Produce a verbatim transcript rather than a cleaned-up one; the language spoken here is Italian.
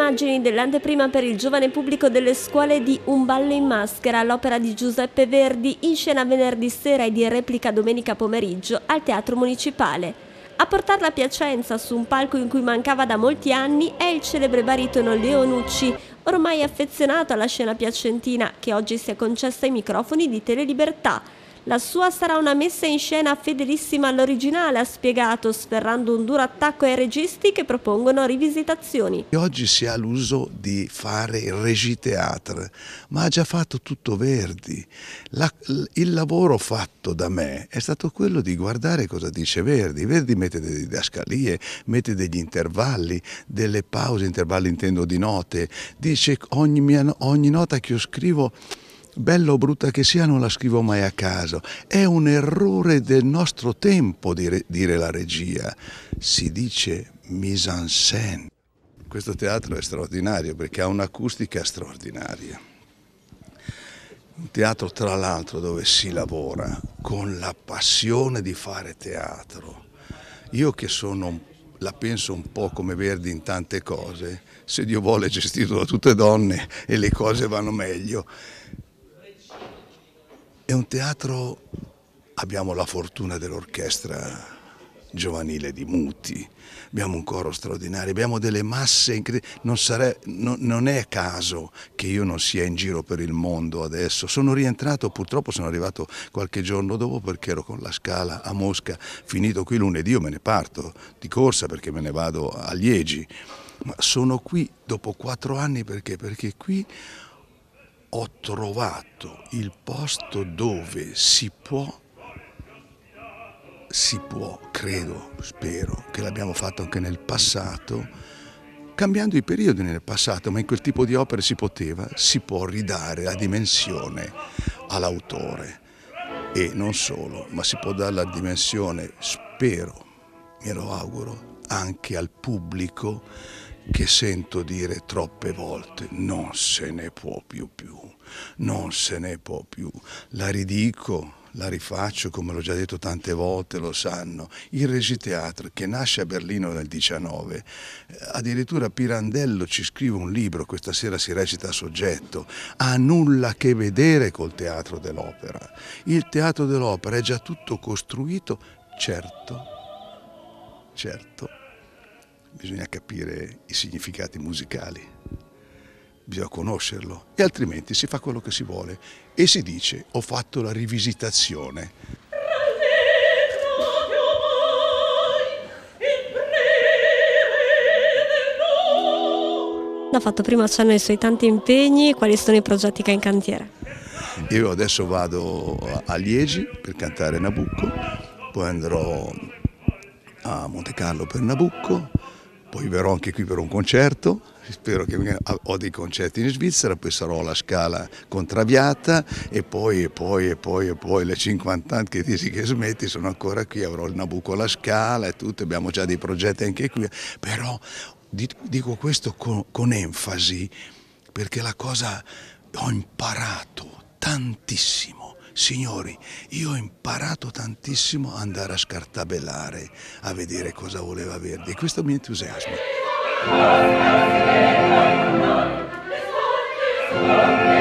immagini dell'anteprima per il giovane pubblico delle scuole di Un ballo in maschera, l'opera di Giuseppe Verdi, in scena venerdì sera e di replica domenica pomeriggio al Teatro Municipale. A portarla a Piacenza, su un palco in cui mancava da molti anni, è il celebre baritono Leo Nucci, ormai affezionato alla scena piacentina, che oggi si è concessa ai microfoni di Telelibertà. La sua sarà una messa in scena fedelissima all'originale, ha spiegato, sferrando un duro attacco ai registi che propongono rivisitazioni. Oggi si ha l'uso di fare il regiteatro, ma ha già fatto tutto Verdi. La, il lavoro fatto da me è stato quello di guardare cosa dice Verdi. Verdi mette delle didascalie, mette degli intervalli, delle pause, intervalli intendo di note, dice ogni, mia, ogni nota che io scrivo, bella o brutta che sia, non la scrivo mai a caso. È un errore del nostro tempo dire, dire la regia. Si dice mise en scène. Questo teatro è straordinario perché ha un'acustica straordinaria. Un teatro, tra l'altro, dove si lavora con la passione di fare teatro. Io che sono, la penso un po' come Verdi in tante cose, se Dio vuole è gestito da tutte donne e le cose vanno meglio. È un teatro, abbiamo la fortuna dell'orchestra giovanile di Muti, abbiamo un coro straordinario, abbiamo delle masse incredibili, non, non, non è caso che io non sia in giro per il mondo adesso, sono rientrato, purtroppo sono arrivato qualche giorno dopo perché ero con la Scala a Mosca, finito qui lunedì io me ne parto di corsa perché me ne vado a Liegi, ma sono qui dopo quattro anni perché? Perché qui ho trovato il posto dove si può, si può, credo, spero, che l'abbiamo fatto anche nel passato, cambiando i periodi nel passato, ma in quel tipo di opere si poteva, si può ridare la dimensione all'autore e non solo, ma si può dare la dimensione, spero, me lo auguro, anche al pubblico che sento dire troppe volte non se ne può più più, non se ne può più, la ridico, la rifaccio come l'ho già detto tante volte, lo sanno, il Regiteatro che nasce a Berlino nel diciannove, addirittura Pirandello ci scrive un libro, questa sera si recita a Soggetto, ha nulla a che vedere col teatro dell'opera, il teatro dell'opera è già tutto costruito, certo, certo, bisogna capire i significati musicali, bisogna conoscerlo e altrimenti si fa quello che si vuole e si dice ho fatto la rivisitazione. Ha fatto prima accenno ai suoi tanti impegni, quali sono i progetti che ha in cantiere? Io adesso vado a Liegi per cantare Nabucco, poi andrò a Monte Carlo per Nabucco, poi verrò anche qui per un concerto, spero che ho dei concerti in Svizzera, poi sarò alla Scala con Traviata e poi e poi e poi e poi le cinquanta anni che dici che smetti sono ancora qui, avrò il Nabucco alla Scala e tutto, abbiamo già dei progetti anche qui, però dico questo con, con enfasi perché la cosa ho imparato tantissimo. Signori, io ho imparato tantissimo ad andare a scartabellare, a vedere cosa voleva Verdi e questo mi entusiasma.